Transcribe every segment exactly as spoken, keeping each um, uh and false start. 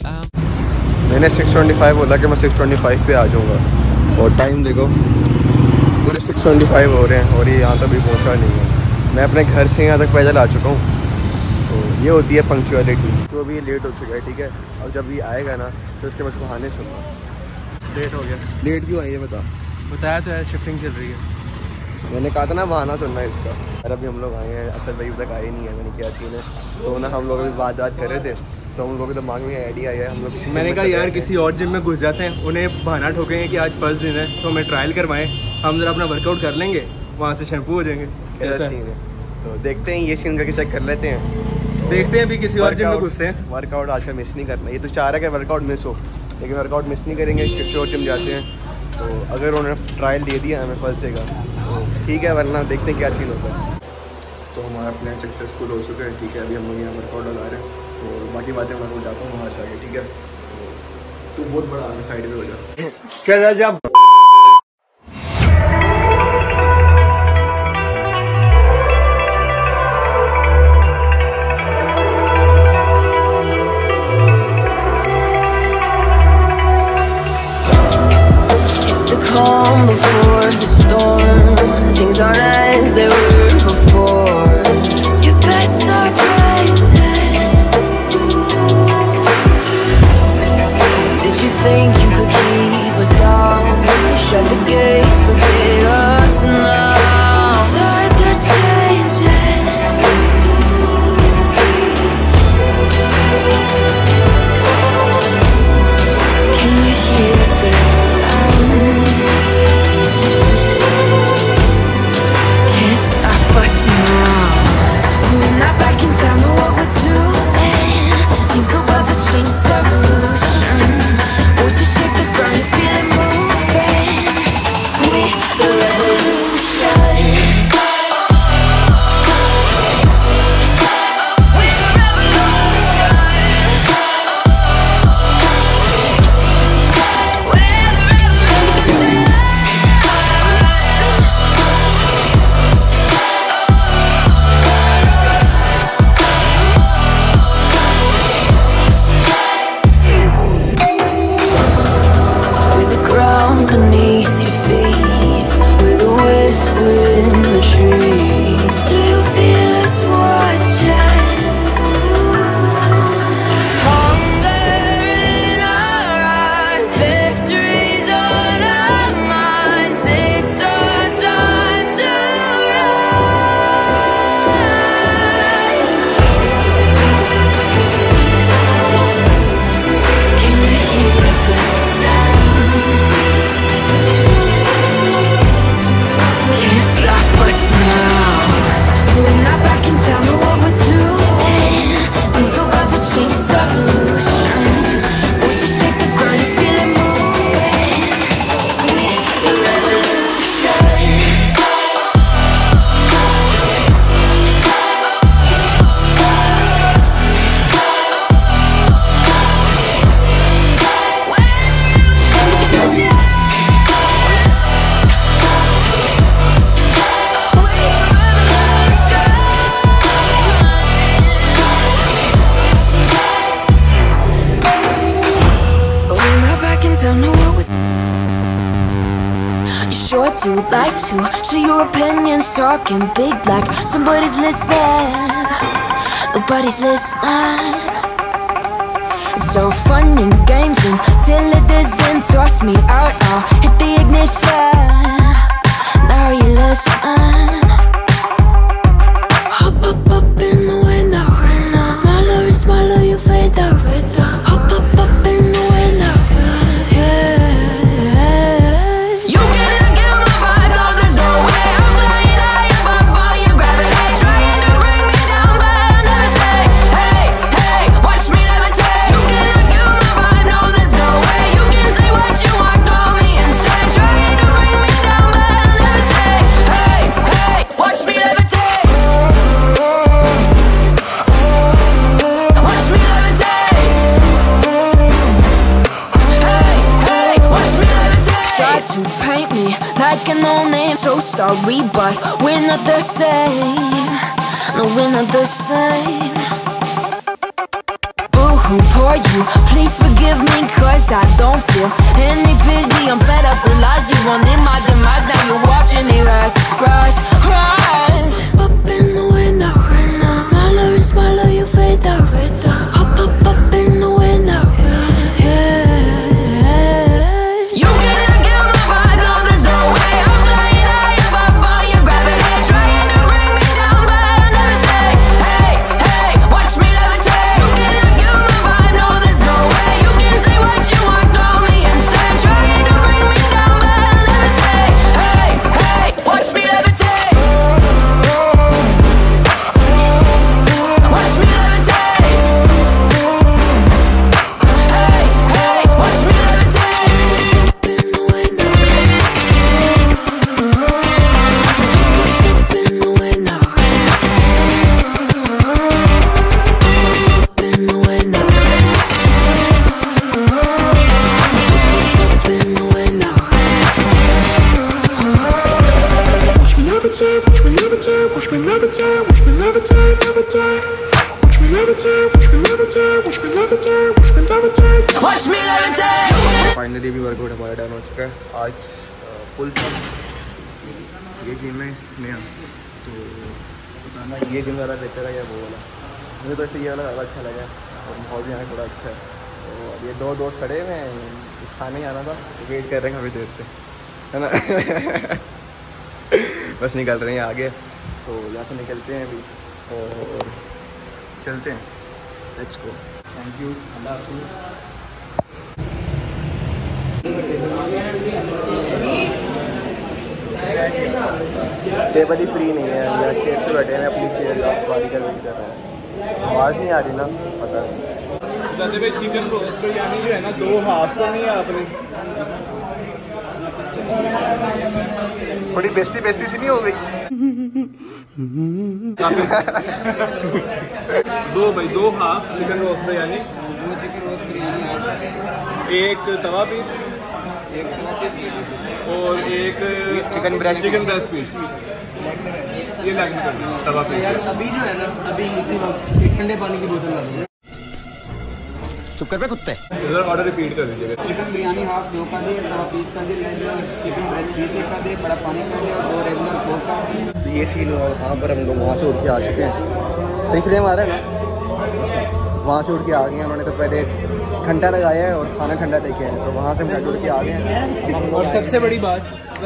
मैंने six twenty five बोला कि मैं सिक्स ट्वेंटी फाइव पे आ जाऊँगा और टाइम देखो पूरे सिक्स ट्वेंटी फाइव हो रहे हैं और ये यहाँ तक भी पहुँचा नहीं है। मैं अपने घर से यहाँ तक पैदल आ चुका हूँ। तो ये होती है पंक्चुअलिटी। तो अभी ये लेट हो चुका है, ठीक है। और जब ये आएगा ना तो उसके बस बहाने सुनना। लेट हो गया। लेट क्यों आई है बता? बताया तो है, शिफ्टिंग चल रही है। मैंने कहा था ना बहाना सुनना है इसका। अरे अभी हम लोग आए हैं, असल भाई तक आए नहीं है। मैंने क्या सीन है तो ना हम लोग अभी बात बात कर रहे थे तो हम लोगों के दिमाग में आइडिया आया हम लोग किसी मैंने कहा यार किसी और जिम में घुस जाते हैं, उन्हें बहाना ठोकेंगे कि आज फर्स्ट दिन है तो हमें ट्रायल करवाएं, हम जरा अपना वर्कआउट कर लेंगे, वहाँ से शैम्पू हो जाएंगे। कैसा सीन है तो देखते हैं, ये सीन करके चेक कर लेते हैं। देखते हैं अभी किसी और जिम में घुसते हैं। वर्कआउट आज का मिस नहीं करना। ये तो चाह रहा है कि वर्कआउट मिस हो, लेकिन वर्कआउट मिस नहीं करेंगे, किसी और जिम जाते हैं। तो अगर उन्होंने ट्रायल दे दिया हमें फर्स्ट डे का तो ठीक है, वरना देखते हैं क्या सीन होता है। तो हमारा प्लान सक्सेसफुल हो चुका है, ठीक है। अभी हम लोग यहाँ वर्कआउट लगा रहे हैं और बाकी बातें मैं वो जाता हूँ वहाँ से आगे, ठीक है। तो बहुत बड़ा आगे साइड में हो जा क्या जा calm before the storm. Things aren't as they were before. You best start rising. Did you think you could keep us out? Shut the gates, forget us now. Tides are changing. Can you hear the sound? Do like to share your opinions, talking big like somebody's listening. Nobody's listening. It's so fun and games until it doesn't. Toss me out, I'll hit the ignition. Now you listen. Hop up up in the window. Smaller and smaller you fade out. Hop up up in the window. So sorry, but we're not the same. No, we're not the same. Boo-hoo, poor for you. Please forgive me cause I don't feel any pity. I'm fed up with lies, you wanted my demise. Now you're watching me rise, rise, rise. Up in the window, smaller and smaller you fade out. Up, up, up in the window, yeah. You cannot kill my vibe, no there's no way. I'm flying high above all your gravity, trying to bring me down, but I'll never stay. Hey, hey, watch me levitate. You cannot kill my vibe, no there's no way. You can say what you want, call me insane, trying to bring me down, but I'll never stay. Hey, hey, watch me levitate. Watch me levitate. Hey, hey, watch me levitate. Up in the window, up in the window, up in the window, up in the window. Watch me levitate, watch me levitate, watch me levitate, watch me levitate, levitate. Watch me levitate, watch me levitate, watch me levitate, watch me levitate. Watch me levitate. Finally भी workout हमारा done हो चुका है। आज पुल था, ये gym में नया, तो बताना ये जिम ज़्यादा बेहतर है या वो वाला। मुझे तो ऐसे ये वाला ज़्यादा अच्छा लगा और माहौल भी यहाँ थोड़ा अच्छा है। तो ये दो दोस्त खड़े हुए हैं, कुछ खाने आना था, वेट कर रहे हैं काफ़ी देर से, है ना। बस निकल रहे हैं आगे, तो यहाँ से निकलते हैं अभी और चलते हैं। Let's go. थैंक यू, अल्लाह हाफिज़। टेबल ही फ्री नहीं है, यहाँ चेयर से बैठे हैं, अपनी चेयर वाली का वेट कर रहे हैं। आवाज़ नहीं आ रही ना, पता नहीं। चिकन रोस्ट बिरयानी जो है ना, दो हाफ तो नहीं है आपने, थोड़ी बेस्ती बेस्ती सी नहीं हो गई? दो भाई, दो हाफ चिकन रोस्ट बिरयानी, दो चिकन रोस्ट बिरयानी, एक तवा पीस, एक तवा पीस और एक chicken breast chicken breast piece. ये लैग में कर दो तवा पीस। अभी जो है ना, अभी इसी वक्त एक ठंडे पानी की बोतल ला दो। चुप कर पे कुत्ते। इधर ऑर्डर रिपीट कर दीजिएगा। चिकन बिरयानी हाफ दो का दे, तवा पीस का दे, रेगुलर चिकन ब्रेस्ट पीस एक का दे, बड़ा पानी का दे और दो रेगुलर कोक का दे। तो ये सीन हुआ, वहाँ पर हम लोग वहाँ से उठ के आ चुके हैं। सही फ्रेम आ रहा है ना? वहाँ से उठ के आ गए हैं। उन्होंने तो पहले घंटा लगाया है और खाना ठंडा लेके आए, तो वहाँ से हम उठ के आ गए हैं। और सबसे बड़ी बात,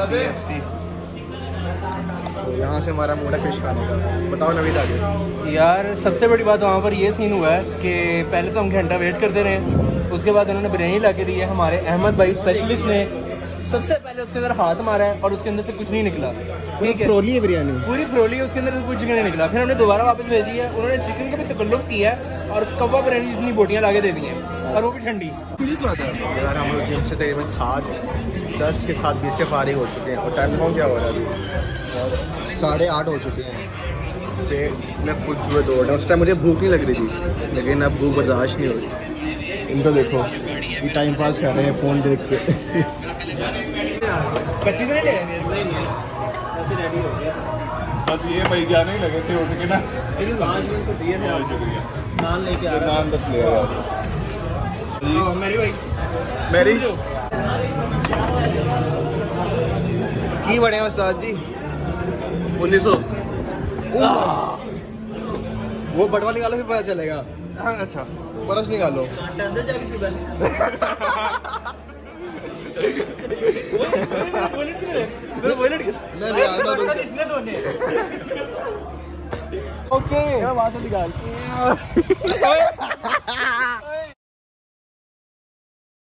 तो यहाँ से हमारा मूड है फिश खाने का। बताओ नवीद आगे। यार सबसे बड़ी बात वहाँ पर ये सीन हुआ है कि पहले तो हम घंटा वेट करते रहे, उसके बाद उन्होंने बिरयानी ला के दी है। हमारे अहमद भाई स्पेशलिस्ट ने सबसे पहले उसके अंदर हाथ मारा है और उसके अंदर से कुछ नहीं निकला। ठीक है, फ्रोली है बिरयानी, पूरी फ्रोली है, उसके अंदर से कुछ चिकन नहीं निकला। फिर हमने दोबारा वापस भेजी है, उन्होंने चिकन का भी तकल्लुफ किया है और कब्बा बिरयानी जितनी बोटियाँ ला के दे दी हैं, और वो भी ठंडी। यार हम लोग जिम से तकरीबन सात दस के साथ बीस के फारिग हो चुके हैं और टाइम कौन क्या हो रहा है अभी? साढ़े आठ हो चुके हैं। पेट में फुल हुए दौड़ रहे हैं। उस टाइम मुझे भूख नहीं लग रही थी, लेकिन अब भूख बर्दाश्त नहीं हो रही। इनको देखो, ये टाइम पास कर रहे हैं फ़ोन देख के। कच्ची तो नहीं ले बस ये भाई जाने ही लगे थे उठ के ना, पाँच मिनट तो दिए थे। शुक्रिया। नान लेके आ नान बस ले आया मेरी भाई, मेरी की बने उस्ताद जी? उन्नीस सौ। वो बटवा निकालो फिर पता चलेगा। हाँ अच्छा, बरस निकालो। अंदर जाके चुका ओके, क्या बात है निकाल।